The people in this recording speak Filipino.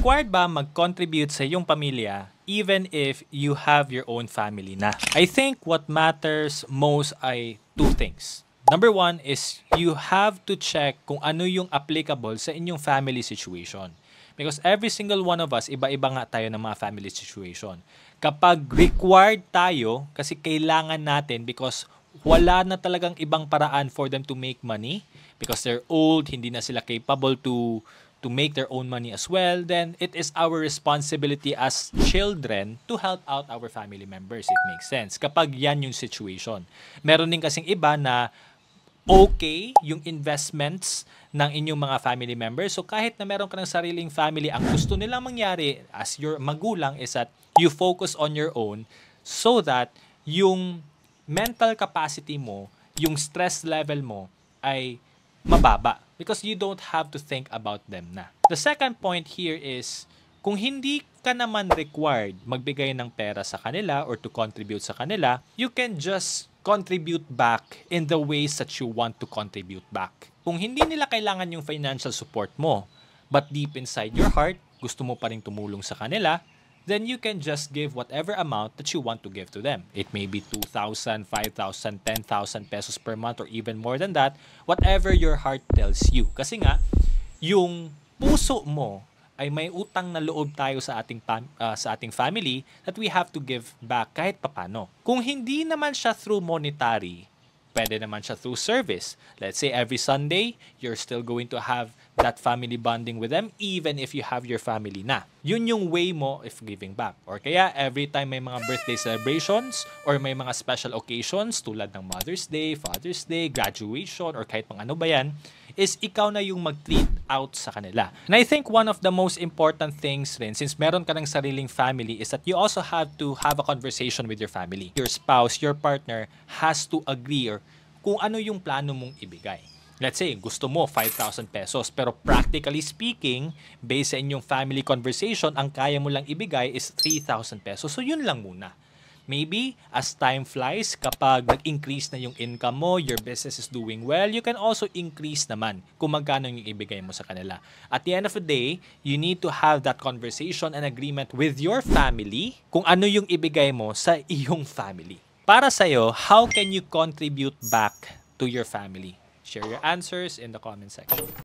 Required ba mag-contribute sa iyong pamilya even if you have your own family na? I think what matters most ay two things. Number one is you have to check kung ano yung applicable sa inyong family situation. Because every single one of us, iba-iba nga tayo ng mga family situation. Kapag required tayo, kasi kailangan natin because wala na talagang ibang paraan for them to make money, because they're old, hindi na sila capable to make their own money as well, then it is our responsibility as children to help out our family members. It makes sense. Kapag yan yung situation. Meron din kasing iba na okay yung investments ng inyong mga family members. So kahit na meron ka ng sariling family, ang gusto nilang mangyari as your magulang is that you focus on your own so that yung mental capacity mo, yung stress level mo ay mababa because you don't have to think about them na. The second point here is kung hindi ka naman required magbigay ng pera sa kanila or to contribute sa kanila, you can just contribute back in the ways that you want to contribute back. Kung hindi nila kailangan yung financial support mo, but deep inside your heart, gusto mo pa rin tumulong sa kanila, then you can just give whatever amount that you want to give to them. It may be 2,000, 5,000, 10,000 pesos per month or even more than that, whatever your heart tells you. Kasi nga, yung puso mo ay may utang na loob tayo sa ating family that we have to give back kahit papano. Kung hindi naman siya through monetary, pwede naman siya through service. Let's say every Sunday, you're still going to have that family bonding with them even if you have your family na. Yun yung way mo of giving back. Or kaya every time may mga birthday celebrations or may mga special occasions tulad ng Mother's Day, Father's Day, graduation, or kahit pang ano ba yan, is ikaw na yung mag-treat out sa kanila. And I think one of the most important things rin, since meron ka ng sariling family, is that you also have to have a conversation with your family. Your spouse, your partner, has to agree or kung ano yung plano mong ibigay. Let's say, gusto mo 5,000 pesos, pero practically speaking, based sa inyong family conversation, ang kaya mo lang ibigay is 3,000 pesos. So yun lang muna. Maybe, as time flies, kapag nag-increase na yung income mo, your business is doing well, you can also increase naman kung magkano yung ibigay mo sa kanila. At the end of the day, you need to have that conversation and agreement with your family kung ano yung ibigay mo sa iyong family. Para sa'yo, how can you contribute back to your family? Share your answers in the comment section.